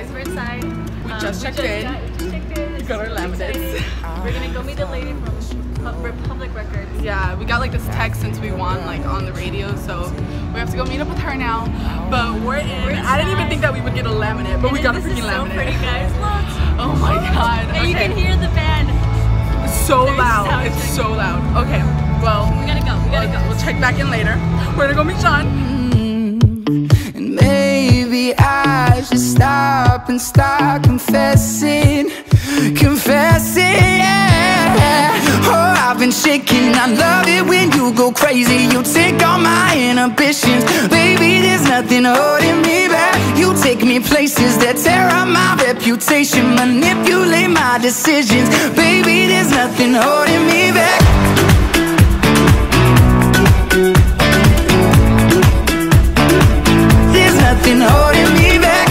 guys, we're inside. We just checked in. We got our laminates. We're gonna go meet the lady from Republic Records. Yeah, we got like this text since we won like on the radio, so we have to go meet up with her now. But we're in. I didn't even think that we would get a laminate, but we got a freaking laminate. So pretty, guys. Look. Oh my god. And you can hear the band. It's so loud. It's so loud. Okay, well, we gotta go. We gotta go. We'll check back in later. We're gonna go meet Sean. And maybe I should stop and start confessing, yeah. Oh, I've been shaking. I love it when you go crazy. You take all my inhibitions. Baby, there's nothing holding me back. You take me places that tear up my reputation, manipulate my decisions. Baby, there's nothing holding me back. There's nothing holding me back.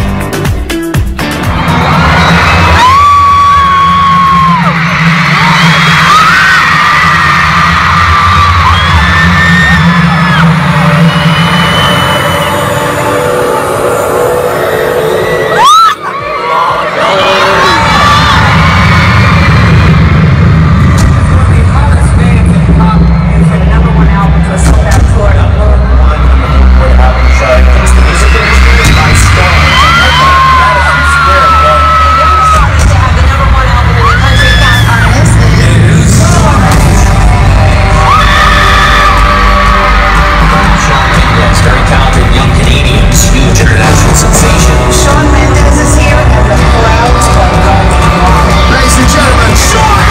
SHAWN MENDES is here and the crowd's welcome. Ladies and gentlemen, SHAWN!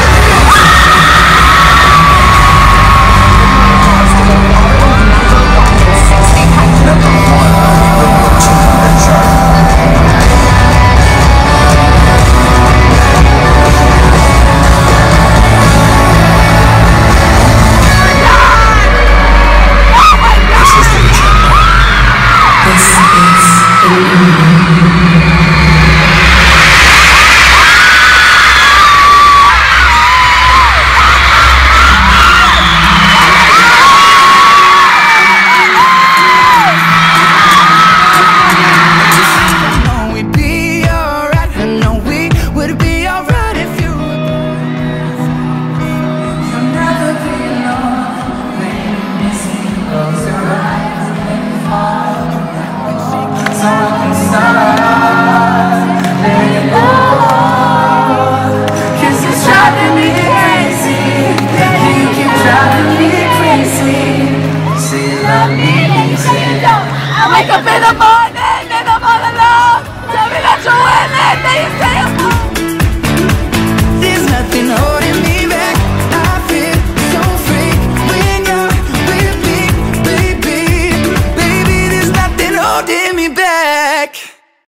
I wake up in the morning.